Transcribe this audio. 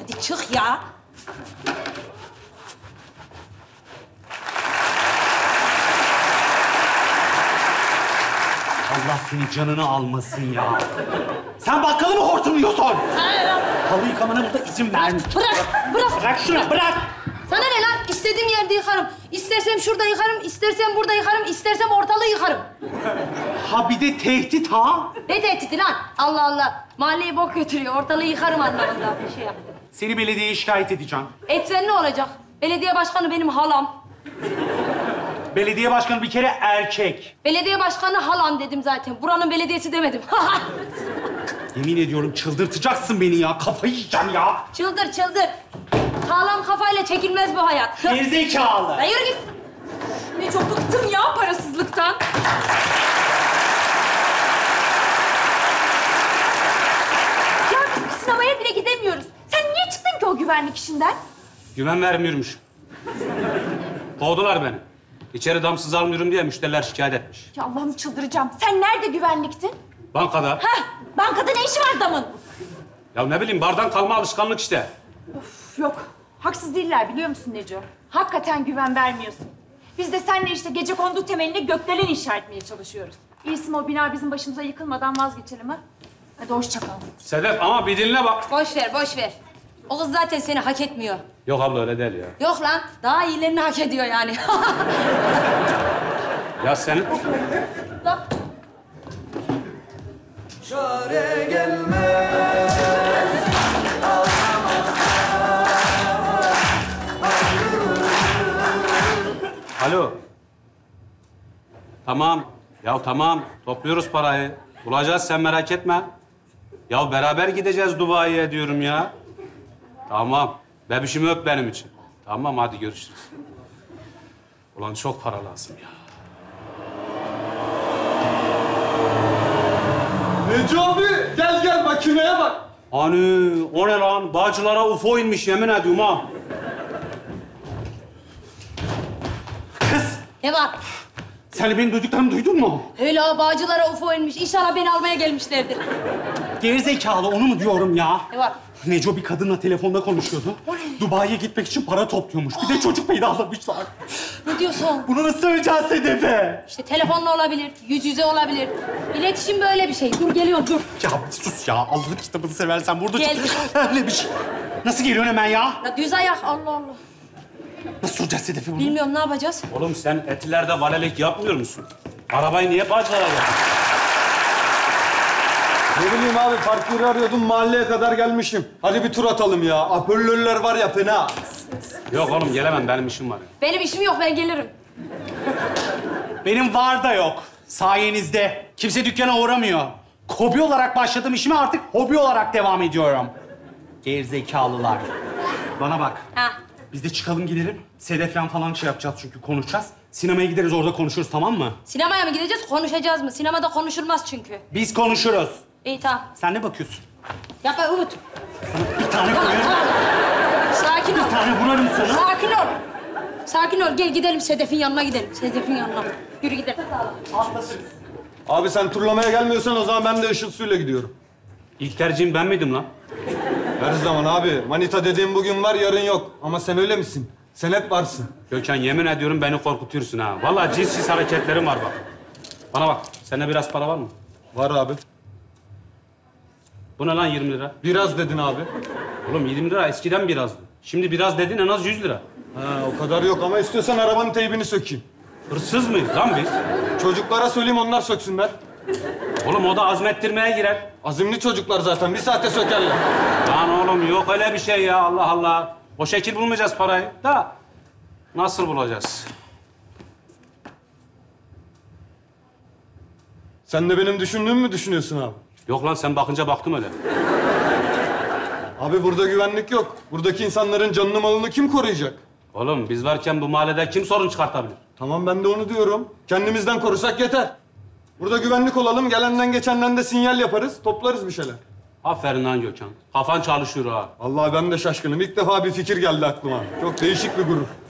Hadi çık ya. Allah senin canını almasın ya. Sen bakkalı mı hortumluyorsun? Sana ne lan? Halı yıkamana burada izin vermiş. Bırak. Bırak şunu, bırak. Sana ne lan? İstediğim yerde yıkarım. İstersem şurada yıkarım, istersem burada yıkarım, istersem ortalığı yıkarım. Ha bir de tehdit ha. Ne tehdidi lan? Allah Allah. Mahalleyi bok götürüyor, ortalığı yıkarım anlamında bir şey yaptı. Seni belediyeye şikayet edeceğim. Etsen ne olacak? Belediye başkanı benim halam. Belediye başkanı bir kere erkek. Belediye başkanı halam dedim zaten. Buranın belediyesi demedim. Yemin ediyorum çıldırtacaksın beni ya. Kafayı yiyeceğim ya. Çıldır, çıldır. Sağlam kafayla çekilmez bu hayat. Gerizekalı. Lan yürü git. Ne çok bıktım ya parasızlıktan. Ya biz bir sinemaya bile gidemiyoruz. Sen niye çıktın ki o güvenlik işinden? Güven vermiyormuş. Kovdular beni. İçeri damsız almıyorum diye müşteriler şikayet etmiş. Ya Allah'ım çıldıracağım. Sen nerede güvenliktin? Bankada. Heh, bankada ne işi var damın? Ya ne bileyim bardan kalma alışkanlık işte. Of, yok. Haksız değiller biliyor musun Neco? Hakikaten güven vermiyorsun. Biz de seninle işte gecekondu temelinde gökdelen inşa etmeye çalışıyoruz. İyisi mi o bina bizim başımıza yıkılmadan vazgeçelim ha? Hadi hoşça kal. Sedef ama bir dinle bak. Boş ver, boş ver. O kız zaten seni hak etmiyor. Yok abla öyle değil ya. Yok lan, daha iyilerini hak ediyor yani. Ya senin... Lan. Çare gelmez. Alo. Tamam. Ya tamam. Topluyoruz parayı. Bulacağız sen merak etme. Ya beraber gideceğiz Dubai'ye diyorum ya. Tamam. Bebişimi öp benim için. Tamam hadi görüşürüz. Ulan çok para lazım ya. Necmi abi gel makineye bak. Hani o ne lan? Bağcılara UFO inmiş yemin ediyorum ha. Kız, Ne var? sen benim duyduklarımı duydun mu? Öyle ha, bağcılara UFO inmiş. İnşallah beni almaya gelmişlerdir. Gerizekalı onu mu diyorum ya? Ne var? Neco bir kadınla telefonda konuşuyordu. Dubai'ye gitmek için para topluyormuş. Bir de çocuk peydahlamışlar. Ne diyorsun? Bunu nasıl söyleyeceğiz Sedef'e? İşte telefonla olabilir, yüz yüze olabilir. İletişim böyle bir şey. Dur geliyorum, dur. Ya sus ya. Allah'ın kitabını seversen burada Gel. öyle bir şey. Nasıl geliyorsun hemen ya? Ya düz ayak, Allah Allah. Nasıl soracağız Sedef'e bunu? Bilmiyorum, ne yapacağız? Oğlum sen Etiler'de valelik yapmıyor musun? Arabayı niye Bağcılar'a yaptın? Ne bileyim abi park yeri arıyordum mahalleye kadar gelmişim. Hadi bir tur atalım ya. Apörlörler var ya fena. Yok oğlum gelemem benim işim var. Benim işim yok, ben gelirim. Benim var da yok. Sayenizde. Kimse dükkana uğramıyor. Hobi olarak başladığım işime artık hobi olarak devam ediyorum. Gerizekalılar. Bana bak. Ha. Biz de çıkalım gidelim. Sedef'le falan şey yapacağız çünkü konuşacağız. Sinemaya gideriz orada konuşuruz tamam mı? Sinemaya mı gideceğiz, konuşacağız mı? Sinemada konuşulmaz çünkü. Biz konuşuruz. İyi, tamam. Sen ne bakıyorsun? Yapma Umut. Bir tane koyarım. Sakin ol. Bir tane vurarım sana. Sakin ol. Sakin ol. Gel gidelim Sedef'in yanına gidelim. Sedef'in yanına. Yürü gidelim. Abi sen turlamaya gelmiyorsan o zaman ben de Işıl Su'yla gidiyorum. İlk tercihim ben miydim lan? Her zaman abi. Manita dediğim bugün var yarın yok. Ama sen öyle misin? Sen hep varsın. Gökhan yemin ediyorum beni korkutuyorsun ha. Vallahi cinsiz hareketlerim var bak. Bana bak, sende biraz para var mı? Var abi. Bu ne lan 20 lira? Biraz dedin abi. Oğlum 20 lira eskiden birazdı. Şimdi biraz dedin en az 100 lira. Ha, o kadar yok ama istiyorsan arabanın teybini sökeyim. Hırsız mıyız lan biz? Çocuklara söyleyeyim onlar söksünler. Oğlum o da azmettirmeye girer. Azimli çocuklar zaten. Bir saate sökerler. Lan oğlum yok öyle bir şey ya Allah Allah. O şekil bulmayacağız parayı da nasıl bulacağız? Sen de benim düşündüğümü mü düşünüyorsun abi? Yok lan sen bakınca baktım öyle. Abi burada güvenlik yok. Buradaki insanların canını malını kim koruyacak? Oğlum biz varken bu mahallede kim sorun çıkartabilir? Tamam ben de onu diyorum. Kendimizden korusak yeter. Burada güvenlik olalım. Gelenden geçenden de sinyal yaparız. Toplarız bir şeyler. Aferin lan Gökhan. Kafan çalışıyor ha. Vallahi ben de şaşkınım. İlk defa bir fikir geldi aklıma. Çok değişik bir grup.